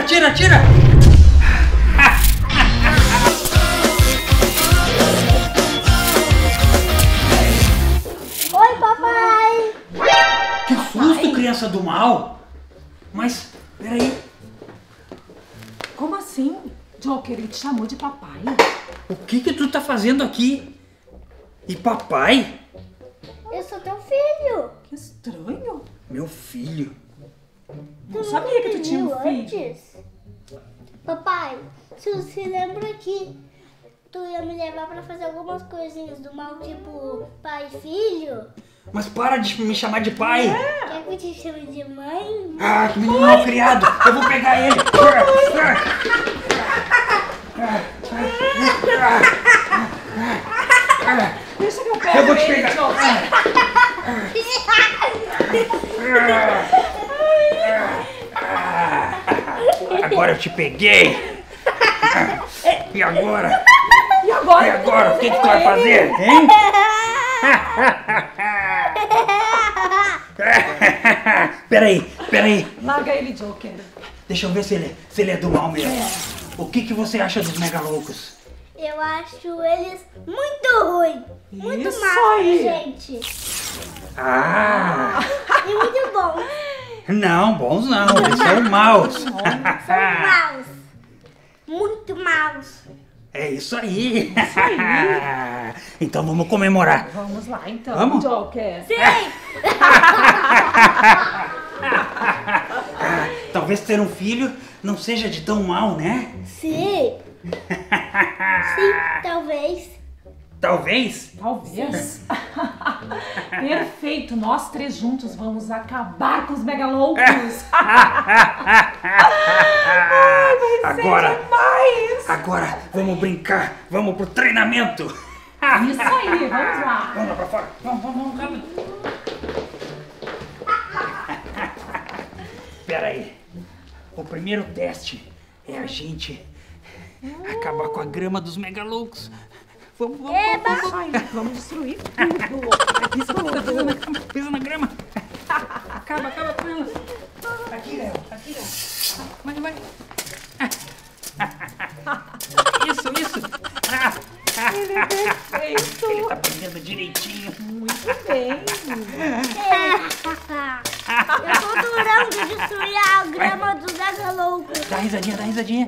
atira, atira! Oi, papai! Que susto, criança do mal! Mas, peraí, Como assim? Joker, ele te chamou de papai? o que tu tá fazendo aqui? E papai? Eu sou teu filho! Que estranho. Meu filho. Não sabia que tu tinha um filho. Antes? Papai, se você lembra que tu ia me levar pra fazer algumas coisinhas do mal, tipo pai e filho? Mas para de me chamar de pai! Quer que eu te chame de mãe? Ah, que menino mal criado! Eu vou pegar ele! Deixa que eu pego Eu vou te ele, pegar! Joker. Agora eu te peguei! E agora? E agora? E agora? O que tu vai fazer? Hein? Peraí. Larga ele, Joker. Deixa eu ver se ele é do mal mesmo. O que você acha dos megaloucos? Eu acho eles muito ruins. Muito Isso maus, aí. gente. Ah! E muito bons. Não, bons não, eles são maus. São maus. Muito maus. É isso aí. Então vamos comemorar. Vamos lá, então, Vamos? Joker. Sim! Talvez ter um filho não seja de tão mal, né? Sim. Sim, talvez. Talvez. Talvez. Perfeito, nós três juntos vamos acabar com os megaloucos. Agora, Demais. agora vamos brincar, vamos pro treinamento. Isso aí, vamos lá. Vamos lá pra fora. Vamos, rápido. Pera aí. O primeiro teste é a gente acabar com a grama dos megaloucos. Vamos. Isso aí, vamos destruir tudo. Pisa na grama. Acaba com ela. Aqui, Léo. Vai. Isso. Ele é perfeito. Ele tá aprendendo direitinho. Muito bem. Eu tô adorando destruir a grama dos megaloucos. Dá risadinha.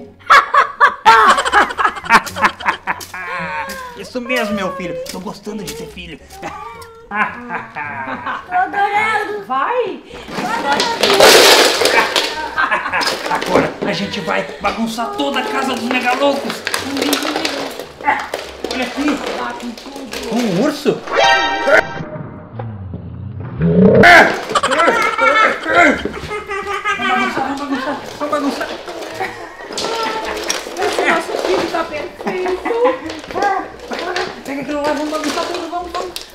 Isso mesmo, meu filho. Tô gostando de ter filho. Tô adorando. Vai. Agora a gente vai bagunçar toda a casa dos megaloucos. Olha aqui. Lá com tudo. Um urso? Vamos bagunçar. Esse nosso filho tá perfeito. Pega aquilo lá, vamos bagunçar tudo, vamos.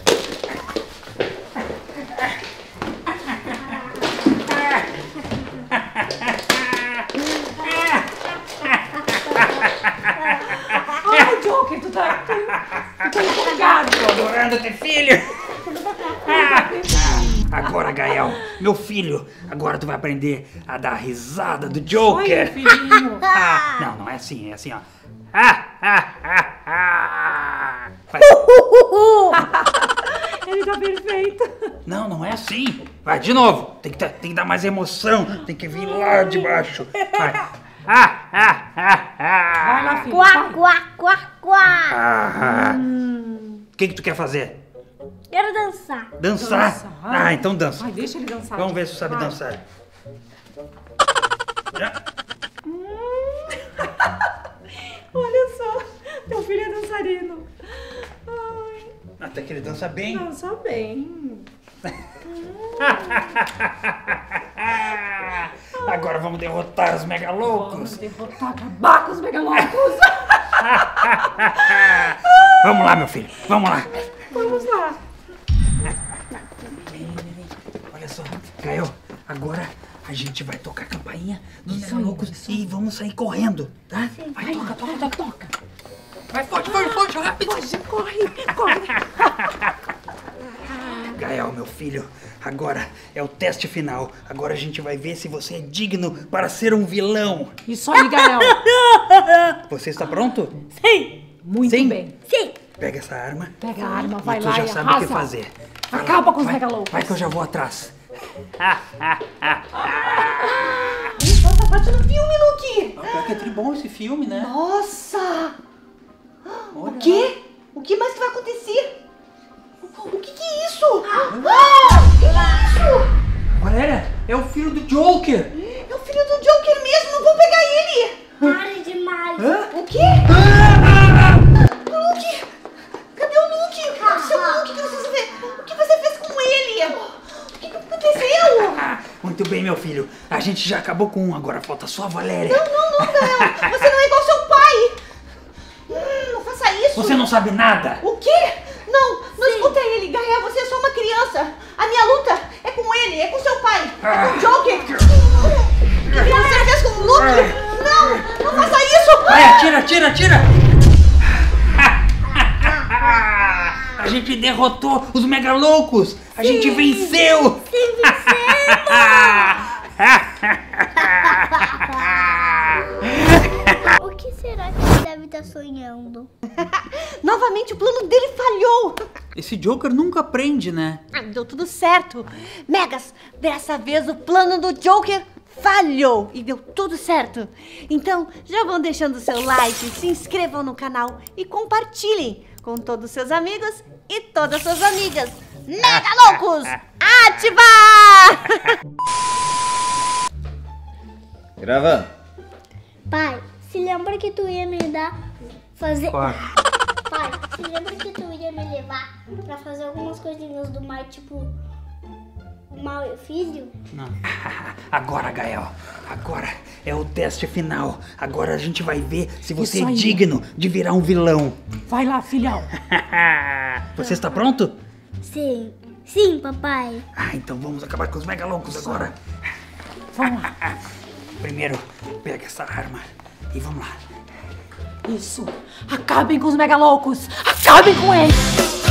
Ai, Joker, tu tá empolgado. Tô adorando ter filho. Agora, Gael, meu filho, agora tu vai aprender a dar risada do Oi, Joker. filhinho. Não é assim, ó. Vai. Ele tá perfeito. Não é assim. Vai, de novo. Tem que dar mais emoção. Tem que vir lá de baixo. Vai. Vai lá, filho. Quá. O que tu quer fazer? Quero dançar. Dançar? Dançar. Ah, então dança. Ai, deixa ele dançar. Vamos ver se tu sabe Vai. dançar. Já. Olha só, teu filho é dançarino. Ai, Até que ele dança bem. dança bem. Agora vamos derrotar os Vamos megaloucos. derrotar, acabar com os megaloucos. Vamos lá, meu filho. Vamos lá. Vamos lá. Vem. Olha só, Gael, agora a gente vai tocar a campainha dos megaloucos e vamos sair correndo, tá? Vai, toca. Vai forte, rápido. Corre. Gael, Gael, meu filho, agora é o teste final. Agora a gente vai ver se você é digno para ser um vilão. Isso aí, Gael. Você está pronto? Sim. Muito Sim. bem. Sim. Pega essa arma. Pega a arma, vai e tu lá já e sabe arrasa. o que fazer. Vai lá, Acaba com os vai, megaloucos. Vai que eu já vou atrás. Nossa, bate no filme, Luke! Pior que é tribom esse filme, né? Nossa! Olha O quê? O que mais que vai acontecer? O que é isso? O que é isso? Valéria, é o filho do Joker. É o filho do Joker mesmo, não vou pegar ele! Para demais. O quê? Luke! Cadê o Luke? O que aconteceu com o Luke? O que você fez com ele? O que aconteceu? Muito bem, meu filho. A gente já acabou com um, agora falta só a Valéria. Não, Gael! Você não é igual seu pai! Não faça isso! Você não sabe nada. O quê? Não escuta ele, Gael, você é só uma criança. A minha luta é com ele, é com seu pai, é com o Joker. O que você fez com o Luke? Não faça isso! Vai, atira! A gente derrotou os megaloucos. A gente venceu. Sim, O que será que ele deve estar sonhando? Novamente o plano dele falhou. Esse Joker nunca aprende, né? Deu tudo certo. Megas, dessa vez o plano do Joker falhou e deu tudo certo. Então, já vão deixando o seu like, se inscrevam no canal e compartilhem com todos os seus amigos e todas as suas amigas. Mega loucos! Ativar! Gravando. Pai, se lembra que tu ia me fazer... Claro. Pai, se lembra que tu ia me levar pra fazer algumas coisinhas do mar, tipo... O meu filho? Não. Agora, Gael, agora é o teste final. Agora a gente vai ver se você Isso é aí. digno de virar um vilão. Vai lá, filhão. Você está pronto? Sim. Sim, papai. Então vamos acabar com os megaloucos agora. Vamos lá. Primeiro, pega essa arma e vamos lá. Isso. Acabem com os megaloucos. Acabem com eles.